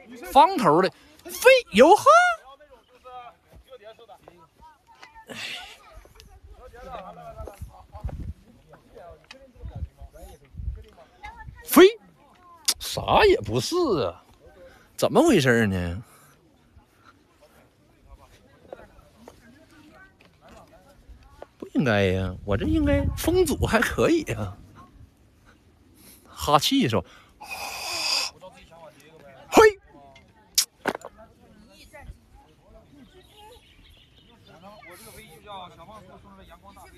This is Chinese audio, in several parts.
方头的飞有哈。飞啥也不是啊，怎么回事呢？不应该呀，我这应该风阻还可以呀。哈气是吧？嘿， 我这个飞机就叫小胖叔送的阳光大飞机。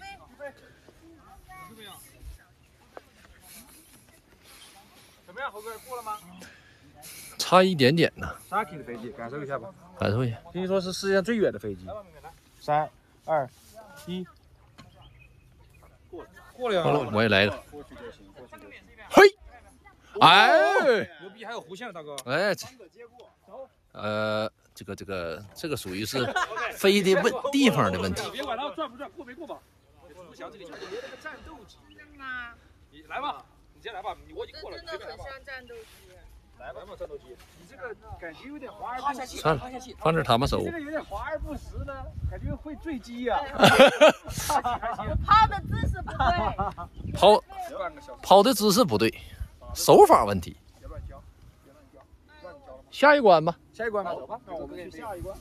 怎么样，猴哥过了吗？ 差一点点呢。 沙 King 的飞机，感受一下吧。 感受一下。 听说是世界上最远的飞机。3、2、1，过了呀！ 我也来了。嘿，哎， 牛逼，还有弧线了，大哥。 哎，这个属于是飞的地方的问题。 别管它转不转，过没过吧。朱翔这里讲别那个战斗机。 是吗？ 你来吧，你先来吧，我已经过了， 真的很像战斗机。 来吧，战斗机。你这个感觉有点华而不实。 算了，放这他们手。 你这个有点华而不实呢，感觉会坠机呀。 我抛的姿势不对。 抛的姿势不对，手法问题。下一关吧。 下一关吧，走吧。那我们去下一关。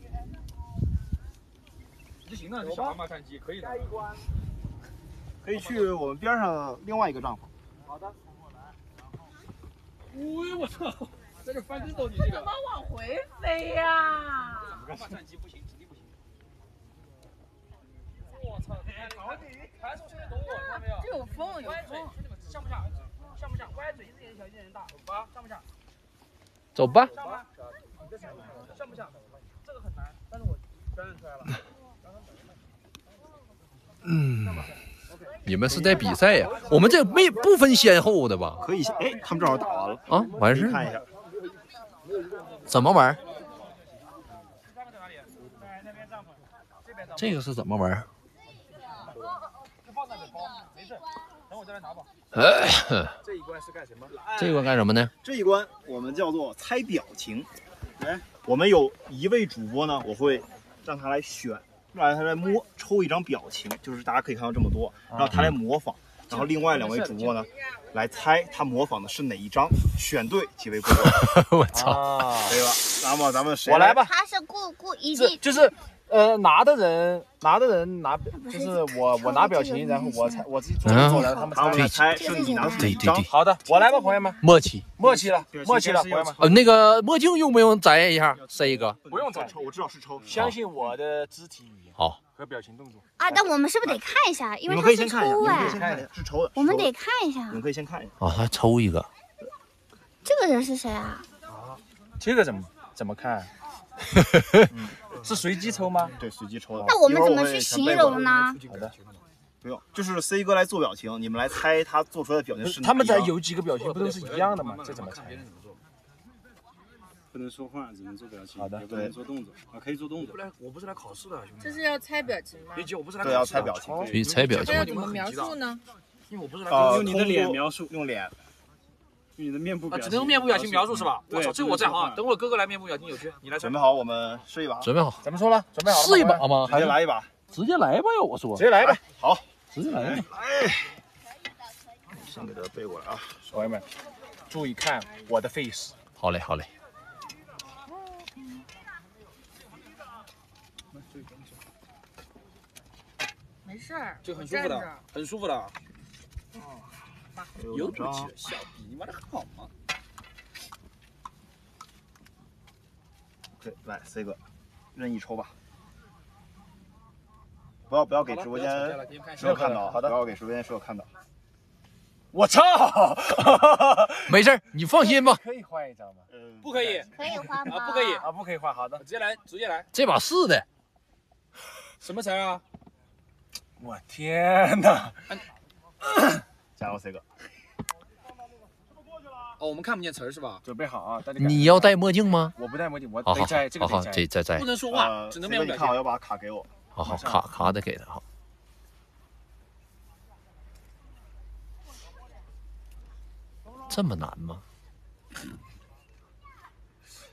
就行了，小蛤蟆战机可以的。下一关可以去我们边上另外一个帐篷。 好的。哎我操！在这翻跟斗，你这个。 怎么往回飞呀？ 蛤蟆战机不行，体力不行。我操！弹出去的懂我，看到没有？ 这有风，有风。 像不像？像不像？歪嘴一点小，一点大，走吧？像不像？ 走吧。 像不像？这个很难，但是我表演出来了。 你们是在比赛呀？我们这不分先后的吧？ 可以，哎，他们正好打完了啊，完事看一下。 怎么玩？这个是怎么玩？ 等我再来拿吧。这一关是干什么？ 这一关干什么呢？ 这一关我们叫做猜表情。来，我们有一位主播呢，我会让他来选，让他来抽一张表情，就是大家可以看到这么多，然后他来模仿，然后另外2位主播呢来猜他模仿的是哪一张，选对即为过关。 我操， 对吧？那么咱们谁我来吧。 他是故意就是拿的人拿，就是我拿表情，然后我自己做，然后他们来猜是你拿的哪一张。 好的，我来吧，朋友们。 默契了， 朋友们。 那个墨镜用不用摘一下？塞一个？ 不用摘， 抽，我知道是抽。 相信我的肢体语言好和表情动作啊！但我们是不是得看一下？因为你们可以它是先看一下， 抽哎， 是抽的。 我们得看一下你。们可以先看一下。 啊，还抽一个。 这个人是谁啊？ 这个怎么看？是随机抽吗？ 对，随机抽的。 那我们怎么去形容呢？ 好的， 不用，就是 C 哥来做表情，你们来猜他做出来的表情是哪一张。 他们在有几个表情不都是一样的吗？这怎么猜？ 不能说话，只能做表情。 好的， 也不能做动作啊，可以做动作。 我不是来考试的，兄弟。 这是要猜表情吗？ 别急，我不是来对，要猜表情。 可以猜表情这。要怎么描述呢？ 因为我不是来用你的脸描述， 用脸。 用你的面部表情。 只能用面部表情描述是吧？我操，这个我在行啊！等会哥哥来面部表情有趣，你来准备好，我们试一把。 准备好。 怎么说了？准备好了？ 试一把吗？ 直接来一把。 直接来吧呀！我说。 直接来吧。 好， 直接来。 先给他背过来啊， 朋友们，注意看我的 face。 好嘞，好嘞。 没事儿， 这个很舒服的，很舒服的。 有骨气，小逼，你玩的很好吗？ 对，来 C 哥，任意抽吧。不要给直播间室友看到，好的，不要给直播间室友看到。 我操！ 没事，你放心吧。 可以换一张吗？ 不可以， 可以换吗？ 不可以啊，不可以换。好的，直接来，直接来。 这把是的。 什么词啊？我天哪！ 加油 C 哥。 哦，我们看不见词儿是吧？准备好啊！ 你要戴墨镜吗？ 我不戴墨镜，我好得摘这个好， 得摘。 不能说话，只能面部表情。 你看好，要把卡给我。 好，卡得给他好。这么难吗？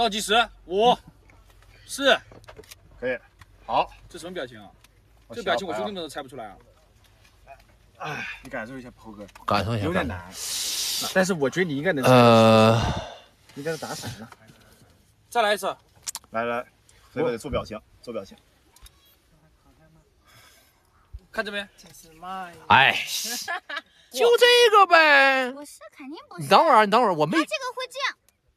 倒计时，5、4， 可以。好， 这什么表情啊？这表情我兄弟们都猜不出来啊。 哎，你感受一下，猴哥， 感受一下， 有点难。但是我觉得你应该能。 应该是打闪了。 再来一次。 来，所以我得做表情，做表情。 看这边。 哎，就这个呗。 不是，肯定不是。 你等会儿，我没。 他这个会这样。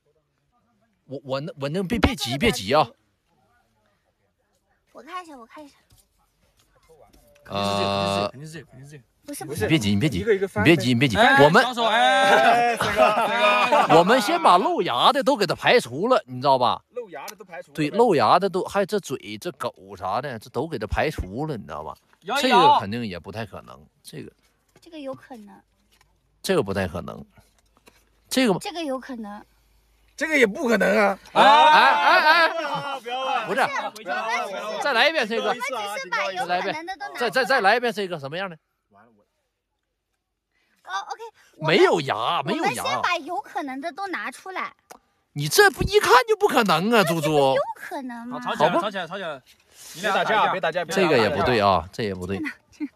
我那别急啊。 我看一下。 肯定是这个。 不是， 你别急， 一个一个翻。 别急。我们小手，哎， 这个， 我们先把露牙的都给它排除了，你知道吧？ 露牙的都排除了。 对，露牙的都，还有这嘴、这狗啥的，这都给它排除了，你知道吧？ 摇这个肯定也不太可能，这个有可能， 这个不太可能，这个有可能， 这个也不可能啊！ 哎， 不要问， 不是，再来一遍这个， 我们只是把有可能的都拿出来。 再来一遍这个什么样的？ 哦 ，OK， 没有牙，没有我们先牙， 把有可能的都拿出来。 你这不一看就不可能啊，猪猪。 有可能吗？ 吵起来！你俩别打架！ 这个也不对啊，这也不对。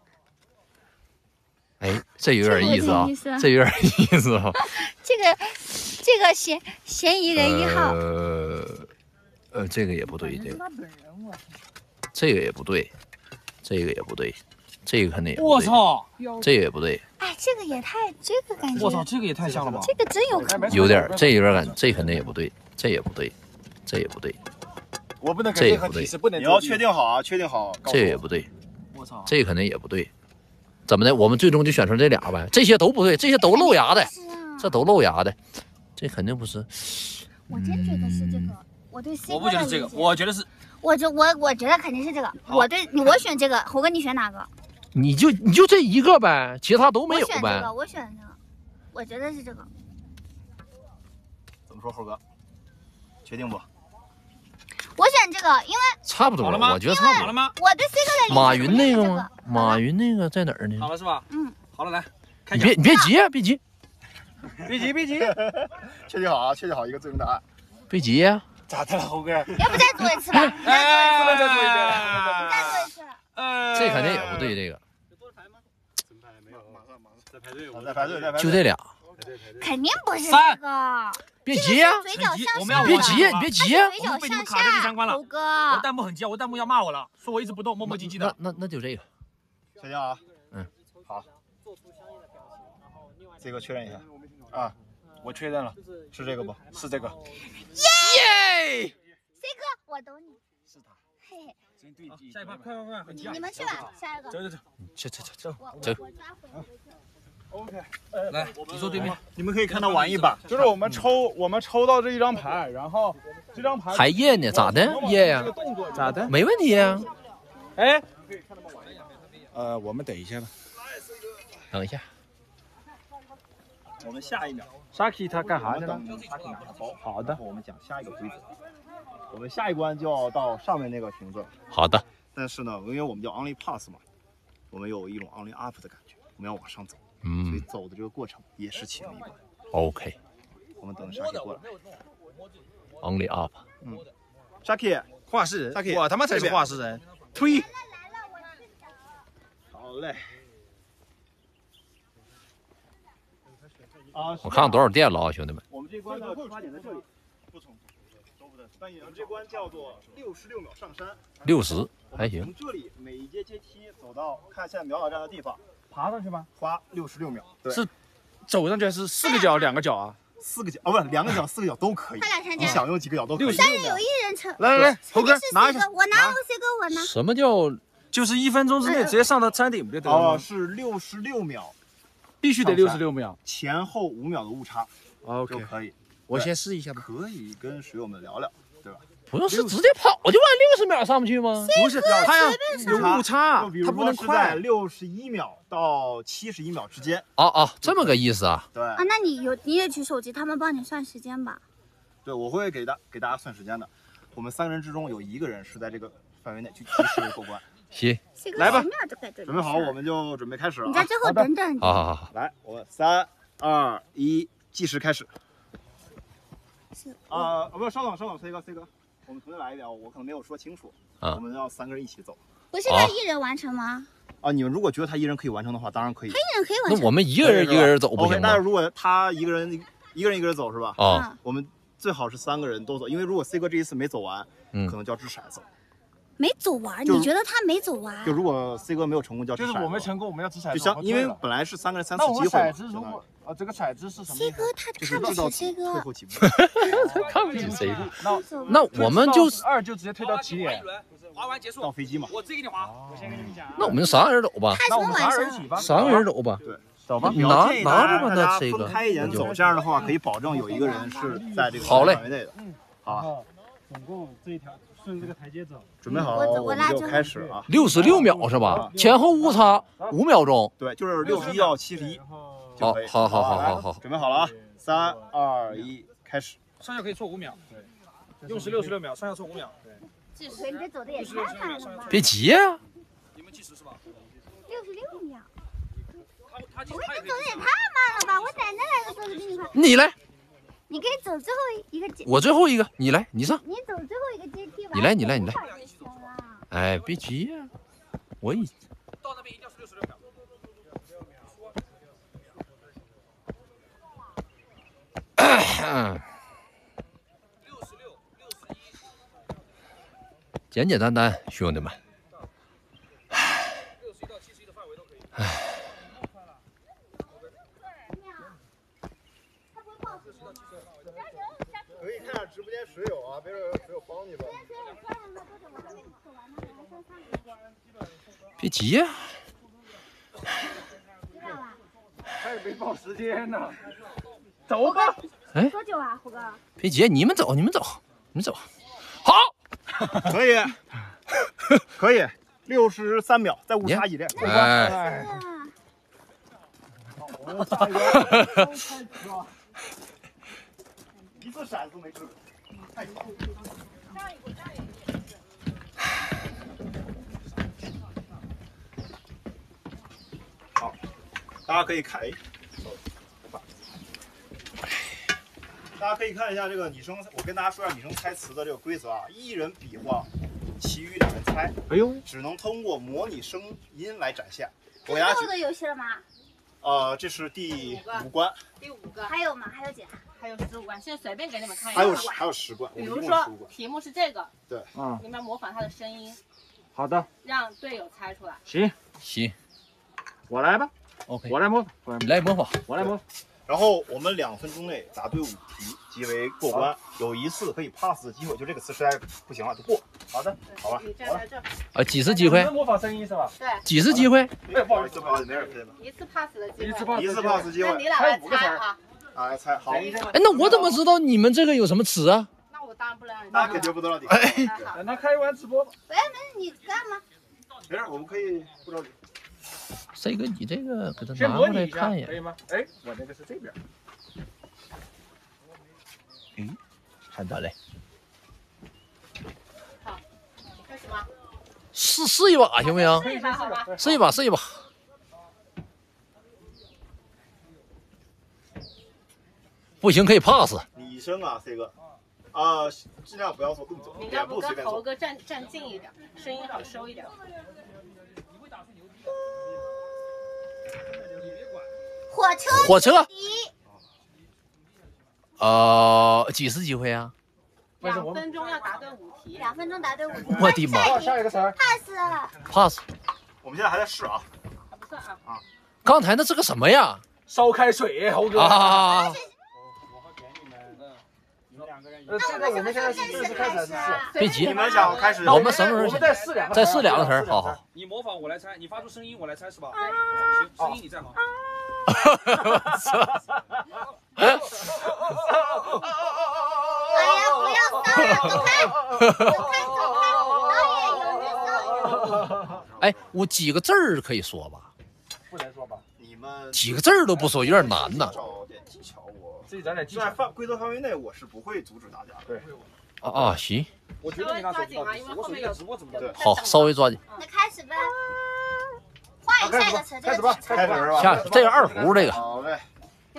哎，这有点意思啊，这有点意思啊。 这个嫌疑人1号。 这个也不对，这个也不对，这个也不对，这个肯定也不对。 我操， 这个也不对。 哎，这个感觉。 我操，这个也太像了吧！ 这个真有可能。 有点感觉，这肯定也不对，这也不对，这也不对。 我不能给任何提示，不能。 你要确定好啊，确定好。 这也不对， 我操， 这肯定也不对。怎么的？我们最终就选成这俩呗？这些都不对，这些都露牙的，这都露牙的，这肯定不是。 我真觉得是这个，我对 C 我不觉得是这个，我觉得是。 我觉得肯定是这个。我选这个，猴哥你选哪个？ 你就这一个呗，其他都没有呗。 我选这个，我觉得是这个。 怎么说，猴哥？确定不？ 我选这个，因为差不多了吗？我觉得差不多了吗？ 我对 C 哥的理解。 马云那个吗？马云那个在哪儿呢？ 好了是吧？ 嗯， 好了，来， 你别急啊，别急， 确定好啊，确定好一个最终答案。 别急呀。 咋的了，猴哥？ 要不再做一次吧？ 再做一遍。 再做一次。 这肯定也不对，这个。 没有，马上再排队， 再排队。 就这俩。 肯定不是这个。 别急呀！ 嘴角向下。 别急，你别急呀！ 嘴角向下。猴哥， 我弹幕很急，我弹幕要骂我了，说我一直不动，磨磨唧唧的。 那就这个。 确定啊？ 嗯， 好。这个确认一下啊， 我确认了， 是这个不？ 是这个。 耶 ！C 哥，我懂你。 是他。 嘿嘿。 下一趴，快， 你们去吧，下一个。 走。 OK， 来，你坐对面。 你们可以看到玩一把， 就是我们抽到这一张牌，然后这张牌还验呢？咋的？验呀？ 咋的？ 没问题呀。 哎，我们等一下吧。 等一下。 我们下一秒 Saki 他干啥去了 ？Saki 拿着包。 好的。 我们讲下一个规则。我们下一关就要到上面那个亭子。 好的。 但是呢，因为我们叫 Only Pass 嘛，我们有一种 Only Up 的感觉，我们要往上走。所以走的这个过程也是其中一关。 OK。 我们等 Saki 过来。 Only Up。 Saki 画事人， Saki 我他妈才是画事人。推。 好嘞。 我看看多少电了啊，兄弟们。 我们这关的出发点在这里，不从都不对。但我们这关叫做66秒上山。 60还行。 从这里每一阶阶梯走到看现在苗导站的地方， 爬上去吗？ 花66秒。对， 是走上去还是4个脚2个脚啊 ？4个脚哦，不是2个脚4个脚都可以。你想用几个脚都可以。 3人有1人成。 来，猴哥拿一下。 我拿，C哥我拿。 什么叫？ 就是1分钟之内直接上到山顶不就得了吗？ 是66秒。 必须得66秒， 前后5秒的误差 ，OK 就可以。 我先试一下吧。 可以跟水友们聊聊，对吧？ 不用是直接跑就完，60秒上不去吗？ 不是，他要有误差，他不能快。 61秒到71秒之间。 这么个意思啊？ 对。 那你也取手机，他们帮你算时间吧。 对，我会给大家算时间的。我们3个人之中有1个人是在这个范围内去及时过关。 行， 来吧， 准备好我们就准备开始了。 你在最后等等。 好， 来，我们3、2、1，计时开始。 不是，稍等，C 哥，我们重新来一遍，我可能没有说清楚。 啊， 我们要3个人一起走。 不是他一人完成吗？ 啊，你们如果觉得他一人可以完成的话，当然可以。 他一人可以完成。 那我们一个人走不行吗？ 但是如果他一个人走是吧？ 啊， 我们最好是3个人都走，因为如果 C 哥这一次没走完，可能就要掷骰子。 没走完，你觉得他没走完？ 就如果 C 哥没有成功，就要掷骰子。 就是我没成功，我们要掷骰子。 就像因为本来是3个人3次机会。 那我们骰子如果这个骰子是什么 ？C 哥他看不起 C 哥。 退后几步。 看不起 C 哥。 那我们就 2就直接退到起点。 滑完结束到飞机嘛。 我自己给你滑。我先跟你们讲。 那我们3个人走吧。 那我们3个人一起吧。 3个人走吧。 对， 走吧。 拿着吧，那 C 哥。 分开一点走，这样的话可以保证有一个人是在这个好嘞范围内的。好。 总共这一条顺这个台阶走。 准备好，我们就开始啊。 66秒是吧？前后误差5秒钟。 对，就是61到71。 好。 准备好了啊！3、2、1，开始。 上下可以错5秒。对。用时66秒，上下错5秒。对。 计时，你这走的也太慢了吧！ 别急呀。 你们计时是吧 ？66秒。 他我你走的也太慢了吧！我奶奶来的时候就比你快。 你来。 你可以走最后一个阶。 我最后一个，你来，你上。 你走最后一个阶梯吧。 你来。哎，别急呀，我已。 到那边一定要是66秒。 简简单单，兄弟们。 61到71的范围都可以。 可以看下直播间水友啊，别让水友帮你吧。 别急呀。 还没报时间呢。走吧。 哎。 多久啊，虎哥？ 别急，你们走。好。 可以，63秒，再误差1列。 哎。 一次骰子都没掷。太早。好，大家可以看，大家可以看一下这个拟声，我跟大家说一下拟声猜词的这个规则啊，一人比划，其余2人猜。 哎呦， 只能通过模拟声音来展现。 这是最后的游戏了吗？ 这是第5关。 第5个。 还有吗？还有几？ 还有15关，现在随便给你们看一下。 还有10关。 比如说题目是这个。 对。 你们要模仿他的声音。 好的。 让队友猜出来。 行。我来吧。 OK。 我来模仿。 你来模仿。 我来模仿。 然后我们2分钟内答对5题即为过关，有1次可以 pass 的机会，就这个词实在不行了就过。好的，好吧。 你站在这。 啊，几次机会？ 模仿声音是吧？ 对。 几次机会？ 不好意思，没人可以吗 ？1次 pass 的机会。 1次 pass 机会。 那你俩来猜啊。 来猜好。 哎，那我怎么知道你们这个有什么词啊？ 那我当然不能让你。 那肯定不能让你。 让他开完直播吧。 没你干吗？ 没事，我们可以不着急。 C 哥，你这个给他拿过来看一眼， 可以吗？哎，我那个是这边。 看咋嘞？ 好，开始吗？ 试一把行不行？ 试一把好吧。 试一把。不行可以 pass。 拟声啊 ，C 哥，尽量不要做动作， 你要不跟猴哥站近一点，声音好收一点。 火车。几次机会啊 ？2分钟要答对5题。 2分钟答对5题。 我的妈！ 下一个词 pass。 我们现在还在试啊。 还不算啊。 刚才那是个什么呀？ 烧开水，猴哥。 我和点你们2个人。 现在我们现在是开始试。 别急， 你们想开始？ 我们什么时候？ 我们再试2个。 再试2个词儿，好。 你模仿我来猜，你发出声音我来猜是吧？行，声音你站好。 我操！哎呀，不要骚扰，走开！导演有人骚扰。 哎，我几个字儿可以说吧？ 不能说吧？ 你们几个字儿都不说，有点难呐。 找点技巧，我自己找点技巧。 在规则范围内，我是不会阻止大家的。 对。 行。 我觉得你拿手机到底，我手机直播怎么的？ 好，稍微抓紧。 那开始吧。换一下一个词， 开始吧， 开始是吧？ 下这个2胡这个。 好嘞。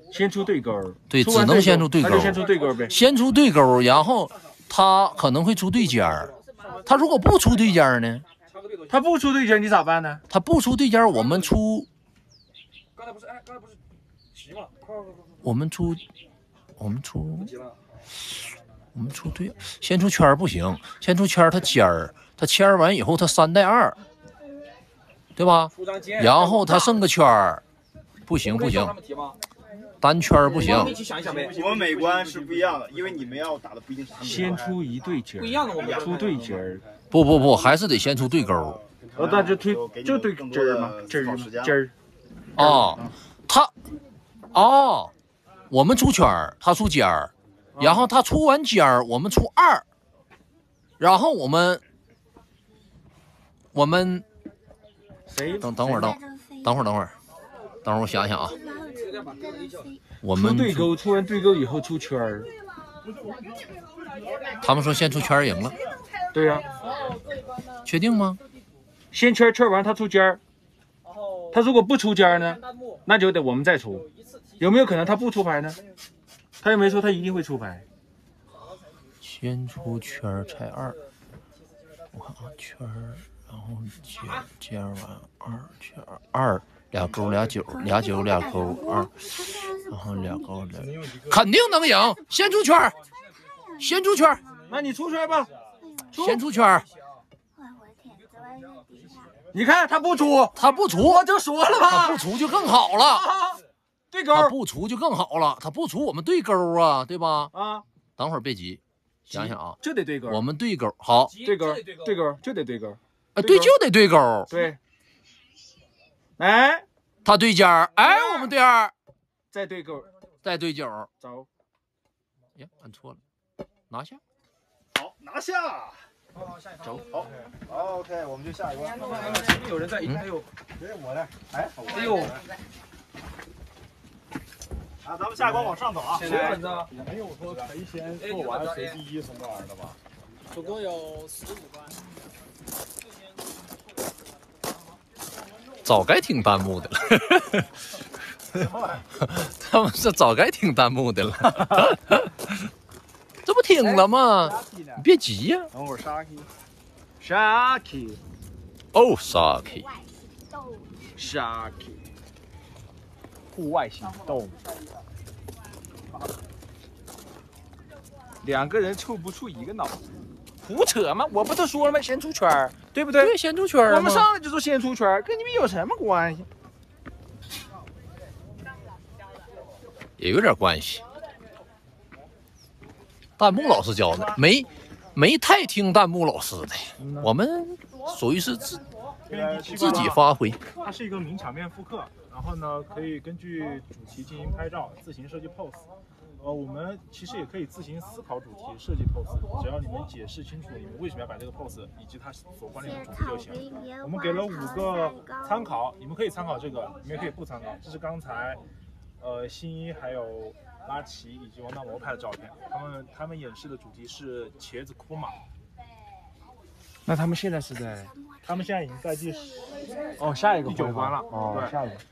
先出对勾， 对，只能先出对勾， 那就先出对勾呗。 先出对勾，然后他可能会出对尖儿。他如果不出对尖儿呢？ 他不出对尖，你咋办呢？ 他不出对尖儿，我们出。 刚才不是，哎，刚才不是齐吗？ 我们出对，先出圈儿不行，先出圈儿他尖儿，他尖儿完以后他3带2，对吧？然后他剩个圈儿，不行，单圈儿不行。 我们美观是不一样的，因为你们要打的不一定是他们。 先出一对尖，不一样的，我们出对尖。 不，还是得先出对勾。 那就对尖儿嘛，尖儿。 哦，我们出圈儿，他出尖儿，然后他出完尖儿，我们出2，然后我们谁？ 等会儿，我想想啊，我们出对勾，出完对勾以后出圈儿。 他们说先出圈儿赢了。 对呀。 确定吗？ 先圈完他出尖儿，他如果不出尖儿呢，那就得我们再出。有没有可能他不出牌呢？他又没说他一定会出牌。 先出圈儿拆2，我看啊，圈儿，然后尖完2圈2，俩勾俩9，俩9俩勾2，然后俩勾俩，肯定能赢。先出圈儿， 那你出圈吧。 先出圈儿。 你看他不出，我就说了吧， 他不出就更好了。 对勾， 他不出就更好了，他不出我们对勾啊，对吧？ 啊， 等会儿别急，想想啊， 就得对勾。 我们对勾好， 对勾就得对勾。 对，就得对勾。 对。哎， 他对尖儿，哎，我们对2， 再对勾， 再对9， 走。 呀，按错了，拿下。 好，拿下。 走， 好 ，OK， 我们就下一关。 前面有人在，哎呦， 我的，哎呦， 咱们下一关往上走啊。 谁本子？ 没有说谁先做完谁第一什么玩意儿的吧？ 总共有15关。 早该听弹幕的了。他们是早该听弹幕的了。这不听了吗？你别急呀。 等会儿 Sharky， 哦 ，Sharky， 户外行动。2个人凑不出一个脑子，胡扯吗？我不都说了吗？先出圈儿，对不对？ 对，先出圈儿。 我们上来就说先出圈儿，跟你们有什么关系？ 也有点关系。弹幕老师教的，没太听弹幕老师的，我们属于是自己发挥。 它是一个名场面复刻，然后呢，可以根据主题进行拍照，自行设计 pose。我们其实也可以自行思考主题，设计 pose， 只要你们解释清楚你们为什么要摆这个 pose 以及它所关联的主题就行。我们给了5个参考，你们可以参考这个，你们也可以不参考。这是刚才新一还有拉奇以及王大魔拍的照片，他们演示的主题是茄子哭马。 那他们现在是在？ 他们现在已经在下一个第9关了。 哦，下一个。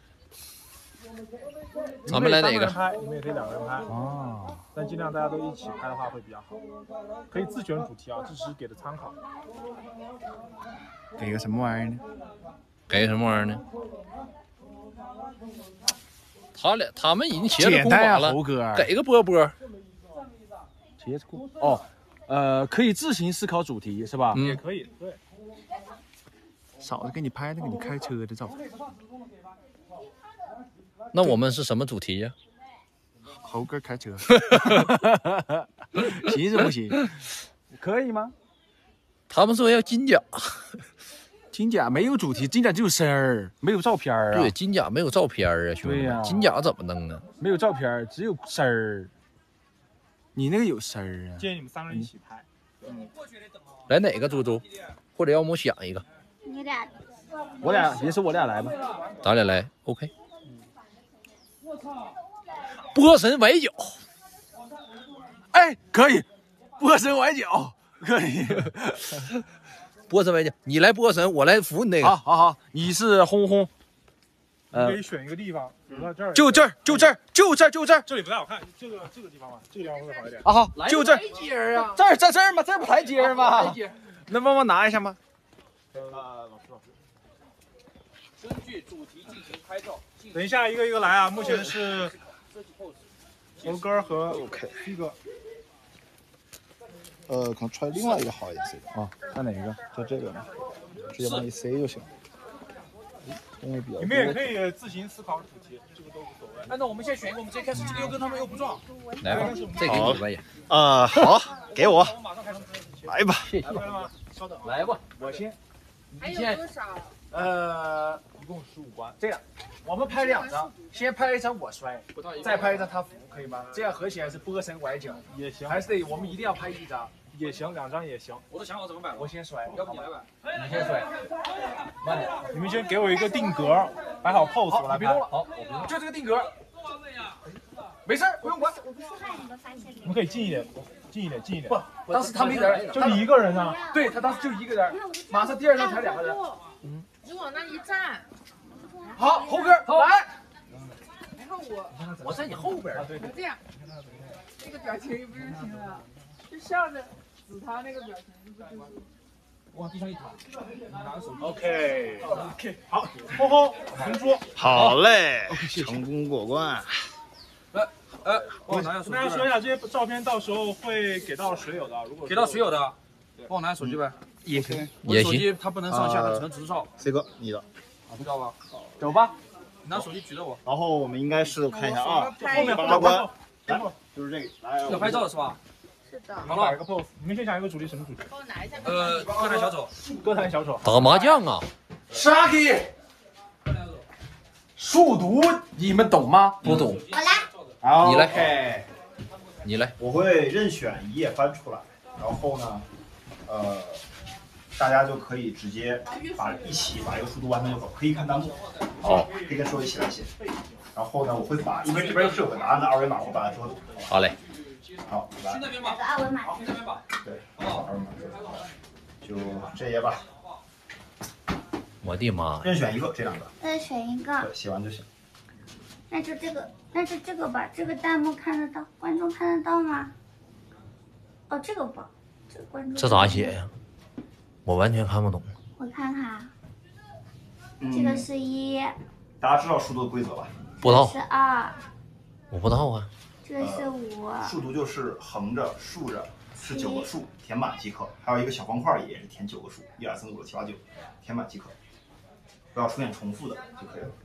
咱们来哪个？ 你们也可以2个人拍。哦。但尽量大家都一起拍的话会比较好。可以自选主题啊，这只是给的参考。 给个什么玩意儿呢？ 给什么玩意儿呢？他们已经茄子哭马了，给个波波。 茄子哭可以自行思考主题是吧？ 也可以，对。 嫂子给你拍那个你开车的照片。 那我们是什么主题呀？ 猴哥开车。行是不行？可以吗？ 他们说要金甲。 金甲没有主题，金甲只有声儿，没有照片啊。 对，金甲没有照片啊，兄弟。 呀， 金甲怎么弄啊？ 没有照片，只有声儿。你那个有声儿啊？ 建议你们3个人一起拍。 来哪个猪猪？或者要么想一个。 你俩。 我俩来吧。 咱俩来 ，OK。波神崴脚。 哎，可以。波神崴脚，可以。 波神崴脚，你来波神，我来扶你那个。 好，你是轰轰。 可以选一个地方，比如说这儿。 就这儿，就这儿，就这儿，就这儿。 这里不太好看，这个地方吧，这个地方会好一点。 啊好，就这儿。 阶儿啊， 这儿在这儿吗？这儿不台阶吗？ 台阶。 能帮忙拿一下吗？ 老师。 根据主题进行拍照。 等一下，一个一个来啊！目前是猴哥和一个。可能揣另外一个好一点啊，看哪个？ 就这个嘛，直接往里塞就行。因为比较。 你们也可以自行思考主题，这个都无所谓。 那我们先选一个，我们直接开始，这个又跟他们又不撞。 来吧，这给你吧也。 好，给我。来吧。 谢谢。 稍等， 来吧，我先。 还有多少？ 一共15关。这样，我们拍2张，先拍一张我摔，再拍一张他扶，可以吗？这样合起来是波神崴脚也行， 还是得我们一定要拍1张， 也行，2张也行。 我都想好怎么摆了。 我先摔， 要不你来吧？ 你先摔。慢点， 你们先给我一个定格，摆好 pose， 我来拍。 好，就这个定格。没事，不用管。 你们可以近一点，近一点，近一点。 不，当时他没人， 就你一个人啊？ 对他当时就一个人，马上第2张才2个人。 你往那一站。 好，猴哥来。 然后我在你后边。 对对。 这样，那个表情不就行了？就笑着指他那个表情，不就是？ 往地上一躺，拿个手机。 OK，好，吼吼，红猪。 好嘞，成功过关。 帮我拿下手机。 跟大家说一下，这些照片到时候会给到水友的，如果给到水友的，帮我拿下手机呗。 也行， 我手机它不能上下，它只能直照。 C 哥，你的。 知道吧？ 走吧。 你拿手机举着我。 然后我们应该是看一下啊， 后面 8关，来，就是这个，来。 要拍照的是吧？ 是的。好了，一个 pose，你们先想一个主题，什么主题？ 帮我拿一下。歌坛小丑。 歌坛小丑。 打麻将啊。 Sharky。数独你们懂吗？ 不懂。 我来。 好， 你来。你来。 我会任选1页翻出来，然后呢，大家就可以直接一起把这个数独完成就好，可以看弹幕， 好， 可以跟手一起来写。然后呢，我会把，因为这边是有个答案的2维码，我把它说。 好嘞。 好，来。 去那边吧。 2维码。 去那边吧。 对，好，2维码。就这页吧。 我的妈！ 任选一个，这2个。 再选一个。 对，写完就行。 那就这个吧，这个弹幕看得到，观众看得到吗？哦，这个不，这个观众。 这咋写呀？我完全看不懂。 我看看，这个是1。 大家知道数独的规则吧？ 不知道。 是2。 我不知道啊。 这个是5。 数独就是横着、竖着是9个数，填满即可。还有一个小方块也是填9个数，1、2、3、4、5、6、7、8、9，填满即可，不要出现重复的就可以了。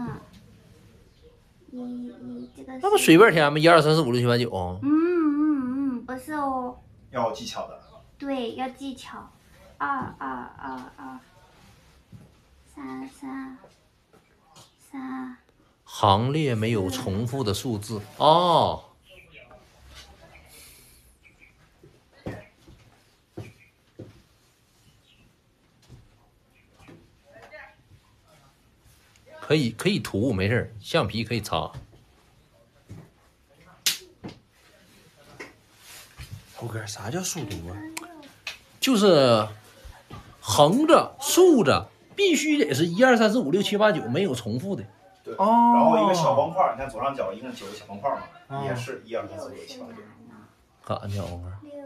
这个。 那不随便填吗？1、2、3、4、5、6、7、8、9。 不是哦。 要有技巧的。 对，要技巧。2、2、2、2、3、3、3。 行列没有重复的数字哦。可以涂，没事，橡皮可以擦。 猴哥，啥叫数独啊？ 就是横着、竖着，必须得是1、2、3、4、5、6、7、8、9，没有重复的。 对。哦。然后一个小方块，你看左上角一共9个小方块嘛，也是1、2、3、4、5、6、7、8、9。 看见没？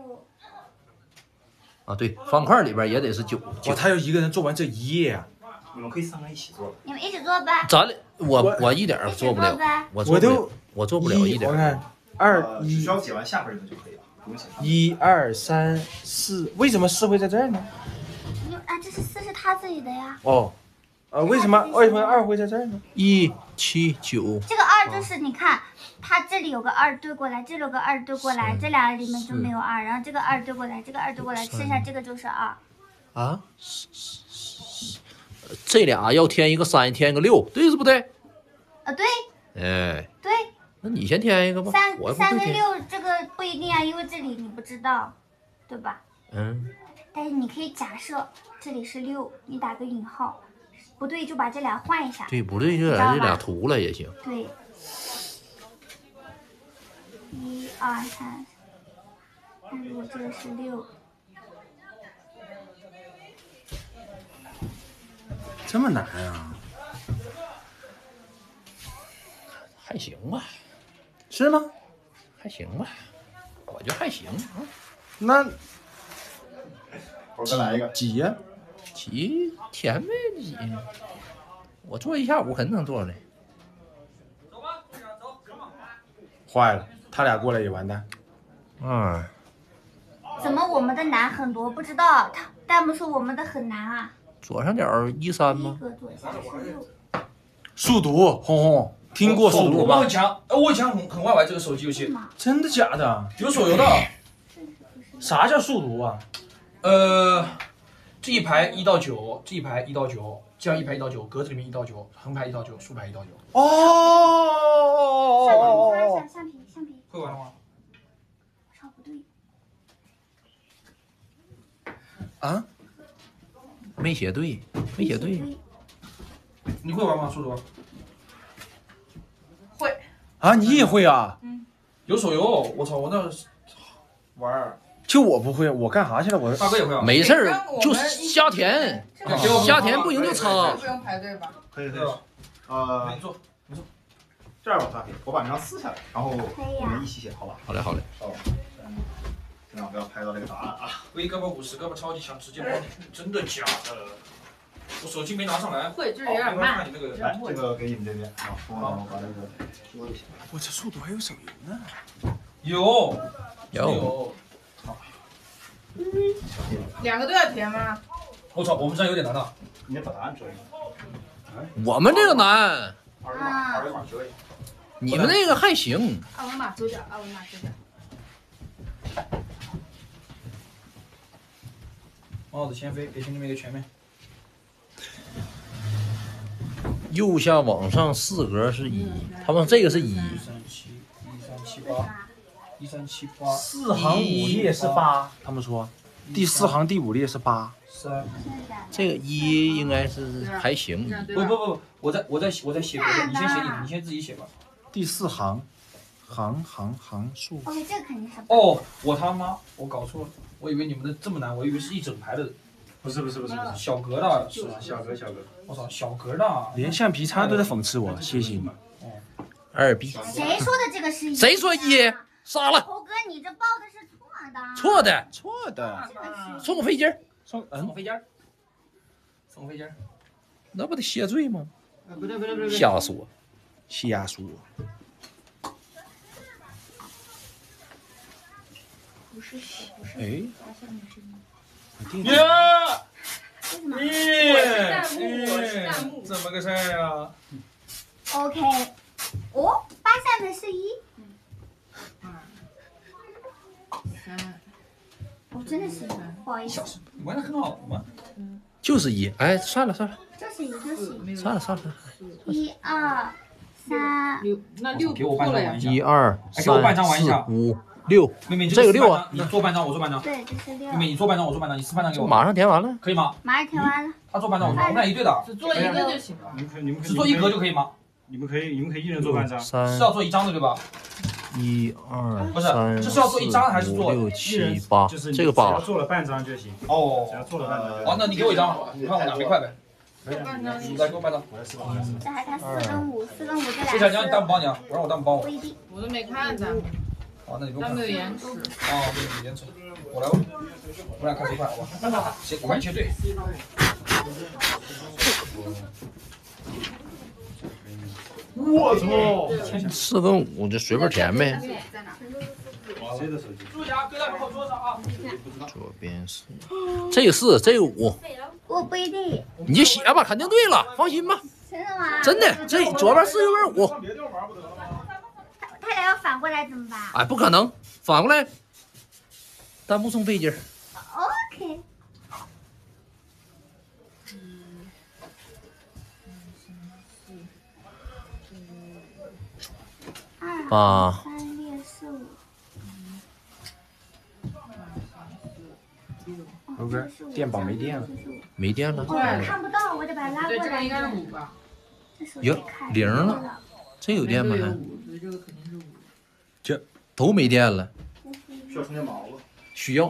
啊，对，方块里边也得是9。 哇，他要一个人做完这1页啊！ 你们可以3个人一起做。 你们一起做呗。 咱俩，我一点做不了，我做不了一点。 我看2、1， 只需要解完下边这个就可以了，不用写。 1、2、3、4，为什么4会在这儿呢？ 这是4是他自己的呀。 哦，为什么2会在这儿呢 ？1、7、9。 这个2就是你看，它这里有个2对过来，这里有个2对过来，这俩里面就没有2，然后这个2对过来，这个2对过来，剩下这个就是2。 啊？这俩要添一个3，添一个6，对是不对？ 对。 哎。 对。 那你先添一个吧。 3跟6这个不一定啊，因为这里你不知道，对吧？但是你可以假设这里是6，你打个引号，不对就把这俩换一下。 对，不对就把这俩涂了也行。 对。1、2、3，那如果这个是6。 这么难啊！ 还行吧， 是吗？ 还行吧，我觉得还行。 那我再来一个几呀？ 几甜呗几，我做一下午肯定能做出来。 坏了，他俩过来也完蛋。 嗯， 怎么我们的难很多？不知道，弹幕说我们的很难啊。 左上角13吗？ 第一个左下是6。 速读，红红听过速读吗？ 我很强，我以前很爱玩这个手机游戏。 真的假的？ 有手游的。 啥叫速读啊？ 这一排1到9，这一排1到9，这样一排1到9，格子里面1到9，横排1到9，竖排1到9。 哦。 橡皮。 会玩了吗？ 操，不对。 啊？没写对，没写对。 你会玩吗，叔叔？ 会。 啊，你也会啊？ 有手游，我操，我那玩。 就我不会，我干啥去了？我大哥也会啊。 没事儿，就瞎填，瞎填不行就擦。 不用排队吧？ 可以。你坐。这样吧，我把这张撕下来，然后我们一起写，好吧？ 好嘞。 尽量不要拍到这个答案啊。 龟胳膊50，胳膊超级强，直接帮你。真的假的？我手机没拿上来。 会，就是有点慢。 看你那个。 来，这个给你们这边啊，我把这个说一下。 我这速度还有手游呢。 有。 好。 2个都要填吗？ 我操，我们这有点难的。 你把答案折一下。 我们这个难， 二维码折一下。 你们那个还行。 二维码左脚，二维码左脚。 帽子先飞，给兄弟们一个全面。 右下往上4格是1，他们这个是1。 1378， 四行5列是8，他们说第4行第5列是8。 这个1应该是还行。 不，我在写格子，你先写你先自己写吧。 第4行，行数。 OK， 这个肯定是。 哦，我他妈，我搞错了，我以为你们的这么难，我以为是一整排的。 不是， 小格的， 是小格。 我操，小格的， 连橡皮擦都在讽刺我，谢谢你。 2B。 谁说的这个是1？ 谁说1？杀了！ 猴哥，你这报的是错的。 错的。 这个是。 送个飞机儿。 送个飞机儿。 那不得谢罪吗？ 不对。 瞎说。 不是。 哎。 怎么个事儿啊 ？OK， 哦，8下面是1。我真的是不好意思。 你玩的很好嘛。 就是1，哎，算了。 就是1。 算了。 1、2、3、 6，那6 给我半张玩一下。 1、2、 给我半张玩一下。 3、4、5、6。 妹妹， 这个6啊， 你做半张，我做半张。 对，这是6。 妹妹，你做半张，我做半张，你撕半张给我。 马上填完了， 可以吗？ 马上填完了。 他做半张，我们俩一对的。 只做1个就行了。 你们只做1格就可以吗？ 你们可以一人做半张。 是要做1张的对吧 ？1、2、 不是， 3、 这是要做1张还是做 6、7、8？ 就是这个 8。只要 8。 做了半张就行。 哦。 只要做了半张。 好，那你给我1张，你看我哪没快呗？你来给我半张。 这还看4跟5，4跟5这俩。 谢小江，你弹幕帮你啊，我让我弹幕帮我。 不一定。 我都没看弹幕。 好，那你不用看。 没有延迟。 哦，没有延迟。我来吧，我俩看谁快，好吧？我看你切对。 我操 ！4跟5就随便填呗。 谁的手机？ 注意啊，搁在门口桌上啊。 左边是这个4，这个5。 我不一定。 你就写吧，肯定对了，放心吧。 真的吗？ 真的，这左边4，右边5。 他俩要反过来怎么办？ 哎，不可能，反过来，弹幕送飞机。 OK。 8、 3列4、5。 OK， 电宝没电了。 没电了。 我看不到，我得把它拉过来。 对，这个应该是5吧？ 哟，0了，这有电吗？还？ 这个肯定是5。 这都没电了。 需要充电宝吗？ 需要。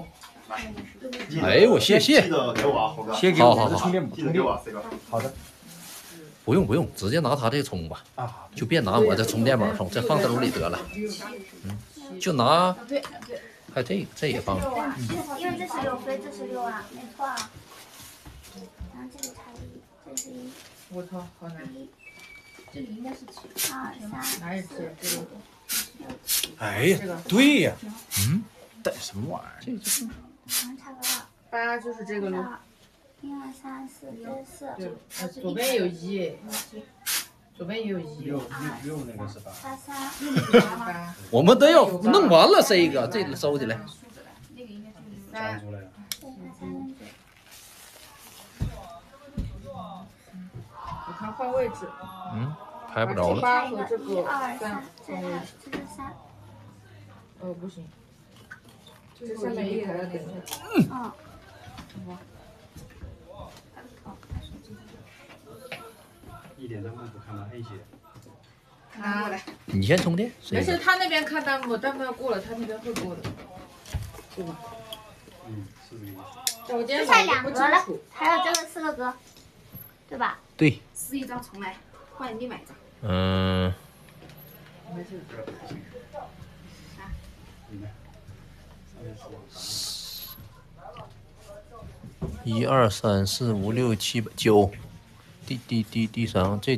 哎，我谢谢。 记得给我啊，猴哥。 先给我好充电宝。 记得给我这个。 好的。 不用，直接拿他这充吧。啊，就别拿我这充电宝充，这放兜里得了。就拿。对。还这也放。 因为这是6，所以这是6啊，没错啊。然后这里差1，这是1。 我操，好难。 这里应该是7、2、3。 哪有7？ 哎呀，对呀。带什么玩意儿？ 这差个2。 8就是这个喽。 1、2、3、4，这是4。 左边有1，左边也有1。 6那个是8。 83。 我们都要弄完了这个，这个收起来。 粘出来了。 我看换位置。 拍不着了。 8和这个 1、2、3，这是3。 不行。这上面1还要等一下。 一点弹幕不看了 A 些。 拿来。 你先充电。 没事，他那边看弹幕，弹幕要过了，他那边会过的，对吧？ 是这个意思。 我今天剩下2格了，还有这个4个格，对吧？ 对。 撕一张重来，换另外一张。 没事。 1、2、3、4、5、6、7、8、9，第3这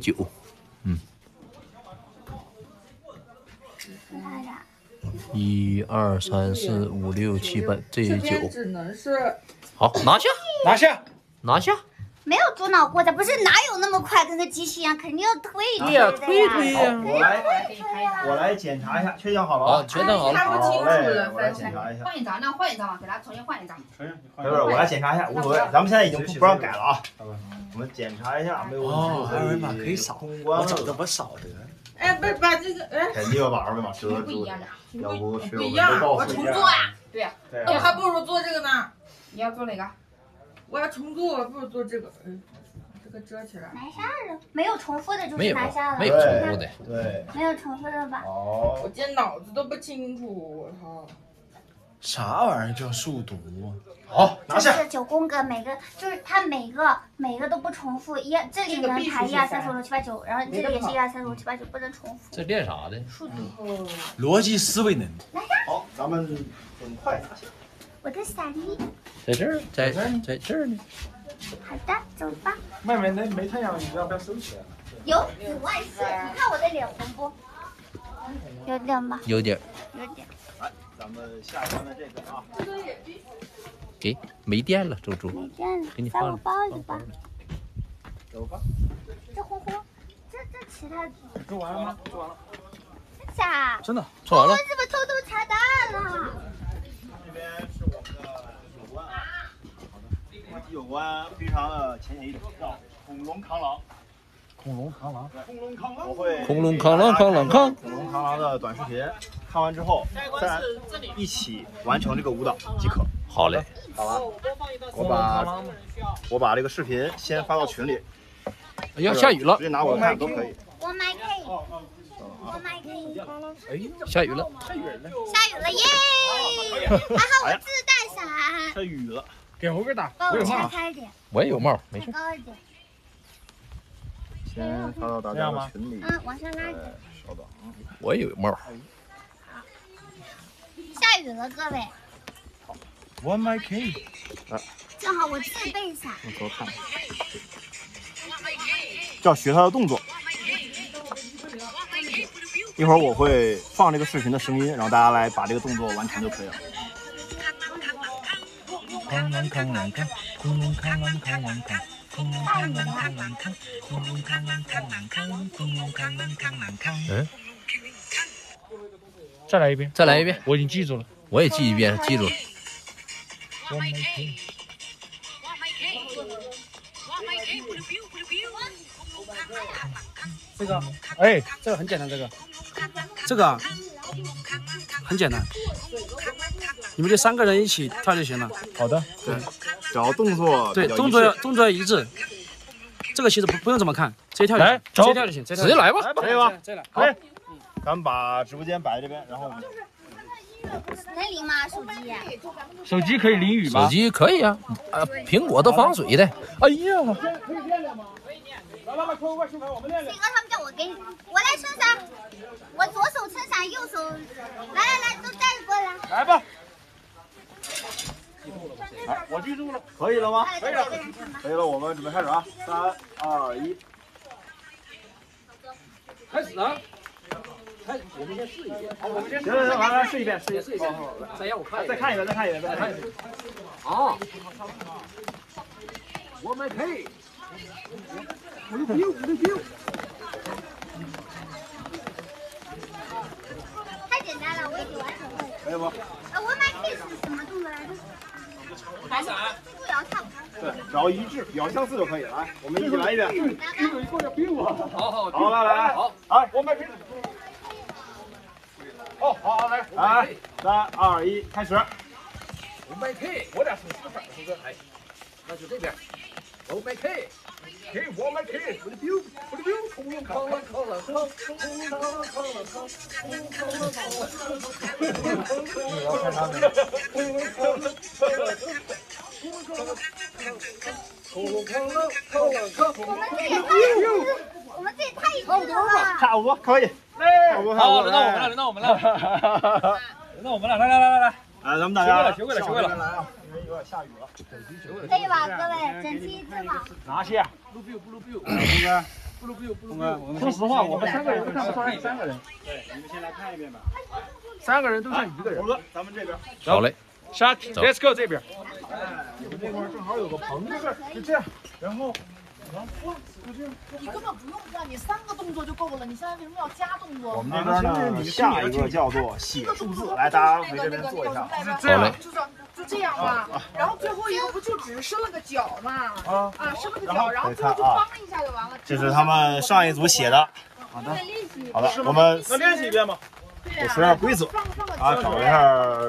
9，1、2、3、4、5、6、7、8，这9。 只能是。 好，拿下。 没有猪脑过的，不是哪有那么快，跟个机器一样，肯定要推一对呀， 推呀。 我来检查一下，确定好了啊。 确定好了。 看不清楚了， 我来检查一下。 换一张，那换一张吧，给他重新换一张。 不是，我来检查一下，无所谓。咱们现在已经不让改了啊。我们检查一下，没有问题。 二维码可以扫。我找的不扫的。 哎，不是把这个， 肯定要把二维码设不一样的。 要不不一样，我重做呀。 对呀。 我还不如做这个呢。 你要做哪个？ 我要重做，不如做这个。这个遮起来。 拿下了，没有重复的就是拿下了。 没有重复的。 对。 没有重复的吧？ 哦。 我今天脑子都不清楚，我操。 啥玩意儿叫速读啊？ 好，拿下。 这是9宫格，每个就是它每个都不重复，这里能排1、2、3、4、5、6、7、8、9，然后这里也是1、2、3、4、5、7、8、9，不能重复。 这练啥的？ 数组。 逻辑思维能力。 好，咱们很快拿下。 我的伞衣。 在这儿，在这儿呢。 好的，走吧。 妹妹，那煤炭羊你要不要收起来？ 有紫外线，你看我的脸红不？有点吧。 有点。 来，咱们下端的这个啊。 给，没电了，周周。 没电了， 给你放我包里吧。 走吧。 这红红，这其他。 做完了吗？做完了。 真假？ 真的，做完了。 我怎么偷偷查答案了？ 这边是我们的有关啊。好的。我们有关非常的浅显易懂，叫恐龙扛狼。 恐龙扛狼。 我会恐龙扛狼恐龙扛狼的短视频，看完之后再一起完成这个舞蹈即可。 好嘞。 好吧。我把这个视频先发到群里。 要下雨了。 直接拿我看都可以。 我买可以。我买可以。 哎，下雨了。 下雨了耶！还好我自带伞。 下雨了。 给猴哥打。 帮我拆开一点。 我也有帽，没事。 高一点。 先发到大家的群里。 往上拉一点。 稍等。 我也有帽。 下雨了，各位。 One my K。 正好我自备伞。 我多看。就要学他的动作。一会儿我会放这个视频的声音，然后大家来把这个动作完成就可以了。 扛狼扛狼扛，恐龙扛狼扛狼扛，恐龙扛狼扛狼扛，恐龙扛狼扛狼扛，恐龙扛狼扛狼扛。再来一遍，我已经记住了。 我也记一遍，记住了。 这个，哎，这个很简单，这个很简单，你们就3个人一起跳就行了。 好的， 对，只要动作对动作要一致。这个其实不用怎么看，直接跳就行，直接跳就行， 直接来吧， 可以吧？ 再来， 好，咱们把直播间摆在这边，然后我们能淋吗？手机？ 手机可以淋雨吗？ 手机可以啊，苹果都防水的。哎呀， 可以练练吗？来，快手牌，我们练练。 这个他们叫我给你，我来撑伞，我左手撑伞，右手，来，都带过来。 来吧。 好，我记住了，可以了吗？可以了，可以了，我们准备开始啊！3、2、1， 开始啊！我们先试一遍。好，我们先行，来试一遍，试一遍。 再让我看一遍。 再看一遍，再看一遍，再看一遍。 好。我们配。我的 biu。 太简单了，我已经完成了。 可以不？ 我买 K 是什么动作来着？ 打伞。 步摇差不多。 对，只要一致，比较相似就可以。来，我们一起来一遍。 好， 来， 好， 来， 我们配。好，来 ，3、2、1，开始。 我们配，我俩手势反是不是？哎，那就这边。我们配。我们可以，我的 biu，空了， 我们这也太差不多了。 差不多可以。 好，轮到我们了。来。 咱们大家学会了。 因为有点下雨了。 可以吧，各位，整齐一致嘛。 拿下。 说实话，我们3个人都看不上3个人。 对，你们先来看一遍吧。 3个人都像1个人。 猴子，咱们这边。 好嘞。 下 ，Let's go 这边。 你们这块正好有个棚子，就这样，然后你根本不用换，你3个动作就够了。你现在为什么要加动作？ 我们这边呢，下一个叫做写数字，来，大家回这边做一下。 这样， 就这样嘛。然后最后一个不就只是伸了个脚嘛？伸了个脚，然后最后就帮一下就完了。 这是他们上一组写的。好的，我们再练习一遍吗？ 我说一下规则啊，找一下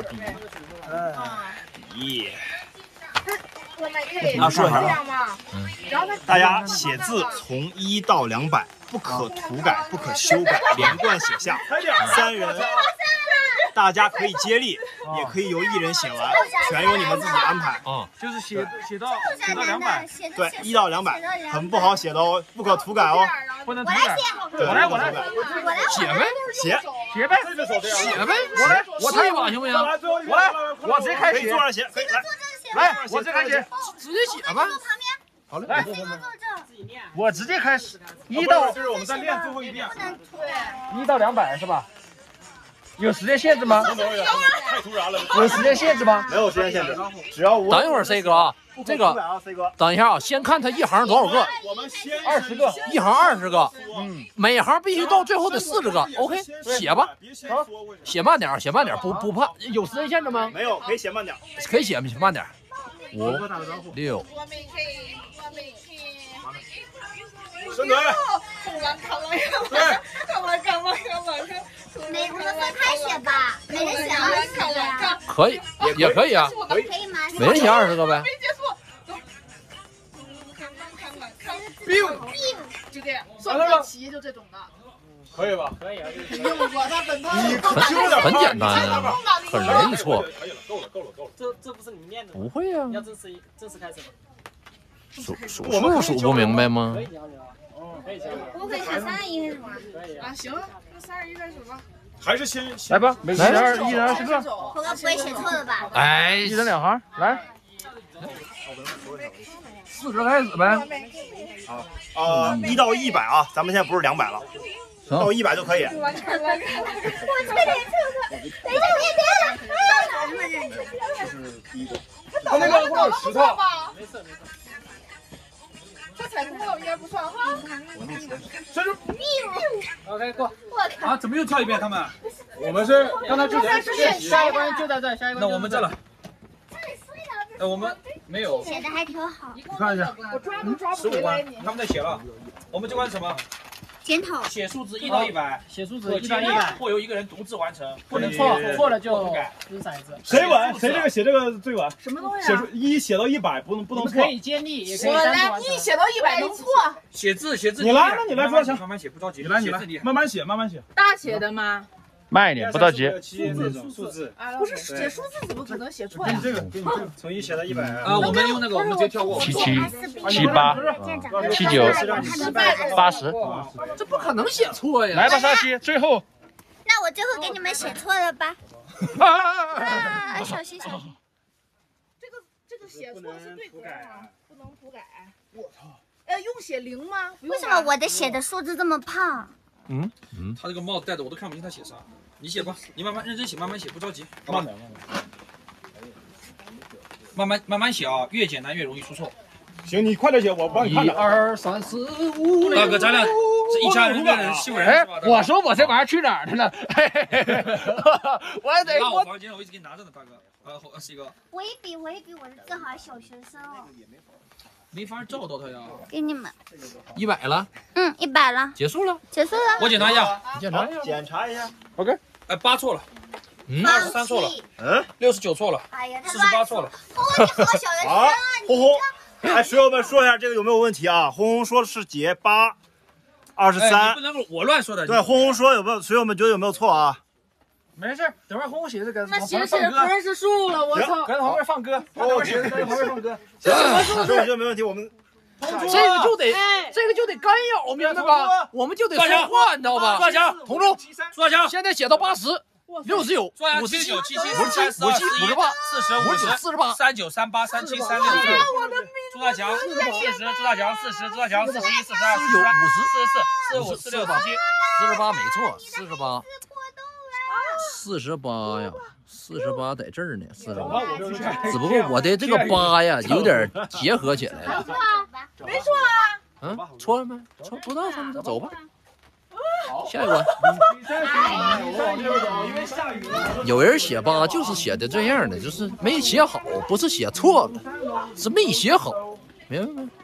笔。 我们可以这样嘛。然后大家写字从1到200，不可涂改，不可修改，连贯写下。3人，大家可以接力，也可以由1人写完，全由你们自己安排。 就是写到200。 对，1到200，很不好写的哦，不可涂改哦。 不能涂改。 我来， 写呗， 写呗， 我太晚行不行？ 我直接开始。 可以坐着写，可以来，我直接开始， 直接写吧。好嘞， 来，我直接开始。1到就是我们再练最后一遍。 1到200是吧？有时间限制吗？ 太突然了。 有时间限制吗？ 没有时间限制，只要我。 等一会儿 C 哥啊，这个等一下啊，先看他一行多少个。 我们先 20个， 一行20个，每行必须到最后的40个。OK， 写吧，写慢点，不怕。有时间限制吗？ 没有，可以写慢点， 可以写慢点。5、6。 伸腿。 每人分开写吧，每人写20个呀。 可以，也可以啊。 可以吗？ 每人写20个呗。 就这样，算象棋就这种的。 可以吧？ 可以啊。用过它本套。 很简单啊，很容易错。 可以了，够了。 这不是你们练的吗？ 不会呀。 要正式开始吗？ 数不明白吗？ 可以讲。可以讲。 我可以写321是吗？ 可以啊，行，那31开始吧。 还是先来吧，每人20个。 猴哥不会写错了吧？ 哎 ，1人2行，来。40开始呗。 1到100啊，咱们现在不是200了，到100就可以。 我这点等一下，别。 这是第一个。 他那个会有石头。 没事。 这彩虹应该不算哈。 这就。 OK 过。 啊，怎么又跳一遍他们？ 我们是刚才就练习，下一关就在这，下一关。 那我们这了。我们没有。 写的还挺好。 你看一下， 我抓都抓不回 15 来关，他们在写了。我们这关是什么？ 检讨。 写数字1到100， 写数字1到100， 或由1个人独自完成， 不能错，错了就扔骰子。 谁晚？谁这个写这个最晚？ 什么东西啊？ 写到100，不能错。 可以接力，也可以我来，你写到100能错？ 写字。 你来，那你来说， 慢慢写，不着急。 你来，慢慢写。 大写的吗？ 慢一点，不着急。 数字。 不是写数字怎么可能写错呀？ 这个，给你这个，从1写到100 啊。我们用那个，我们直接跳过。77、78、79、80， 这不可能写错呀！ 来吧，沙溪，最后。 那我最后给你们写错了吧？小心小心。 这个写错是对格啊，不能涂改。我操！用写0吗？ 为什么我的写的数字这么胖？ 他这个帽子戴的我都看不清他写啥。你写吧，你慢慢认真写，慢慢写，不着急。慢慢写啊，越简单越容易出错。 行，你快点写，我帮你看着。 1、2、3、4、5。 大哥，咱俩是一家人，个人秀人。 我说我这玩意儿去哪儿去了？我还得拉我房间，我一直给你拿着呢，大哥。是一个。 我一比，我的字好像小学生哦。 没法照到他呀。 给你们。 100了。 100了。 结束了。 我检查一下。 检查一下。 OK。8错了。23错了。69错了。 哎呀 ，48错了。 红红，你好小的声啊！ 红红，哎，水友们说一下这个有没有问题啊？红红说是解8、23。 你不能我乱说的。 对，红红说有没有？水友们觉得有没有错啊？ 没事，等会儿红红写这个。 那写不认识数了，我操！ 搁旁边放歌，搁旁边放歌。 水友觉得没问题，我们。 这个就得干咬，明白吧？我们就得说话，你知道吧？ 朱大强， 同志， 朱大强， 现在写到80、69、 57、 57、 58、45、 48、 39、38、37、36。朱大强40，朱大强40，朱大强41、42、43、44、45、46、47、 48没错，48呀，48在这儿呢，48。只不过我的这个8呀，有点结合起来了。 没错啊。 错了没？错不到他们就走吧。下一关。有人写8就是写的这样的，就是没写好，不是写错了，是没写好，明白吗？